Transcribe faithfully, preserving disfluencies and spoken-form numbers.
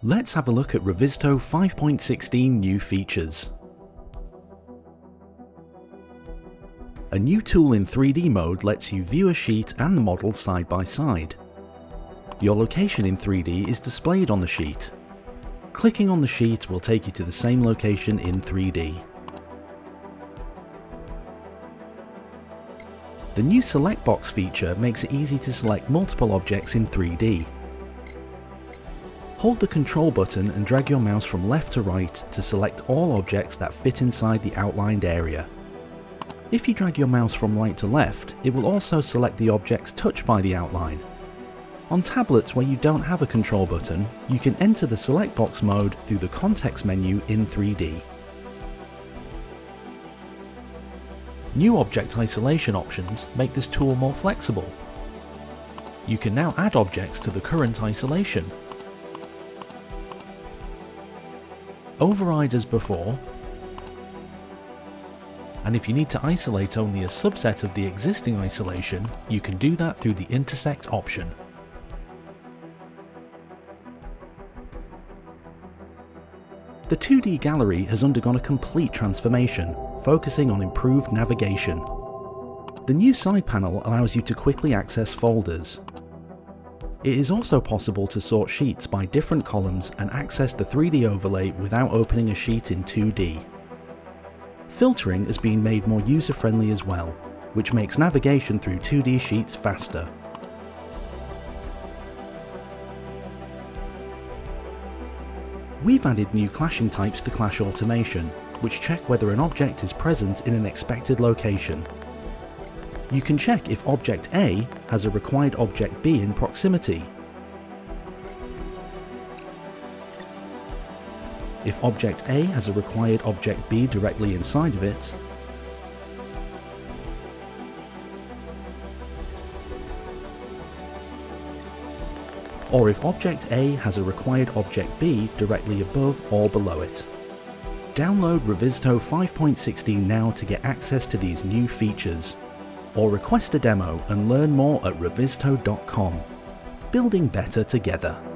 Let's have a look at Revizto five point sixteen new features. A new tool in three D mode lets you view a sheet and the model side by side. Your location in three D is displayed on the sheet. Clicking on the sheet will take you to the same location in three D. The new Select Box feature makes it easy to select multiple objects in three D. Hold the Ctrl button and drag your mouse from left to right to select all objects that fit inside the outlined area. If you drag your mouse from right to left, it will also select the objects touched by the outline. On tablets where you don't have a Ctrl button, you can enter the Select Box mode through the context menu in three D. New object isolation options make this tool more flexible. You can now add objects to the current isolation. Override as before, and if you need to isolate only a subset of the existing isolation, you can do that through the Intersect option. The two D gallery has undergone a complete transformation, focusing on improved navigation. The new side panel allows you to quickly access folders. It is also possible to sort sheets by different columns and access the three D overlay without opening a sheet in two D. Filtering has been made more user-friendly as well, which makes navigation through two D sheets faster. We've added new clashing types to Clash Automation, which check whether an object is present in an expected location. You can check if object A has a required object B in proximity. If object A has a required object B directly inside of it, or if object A has a required object B directly above or below it. Download Revizto five point sixteen now to get access to these new features, or request a demo and learn more at revizto dot com. Building better together.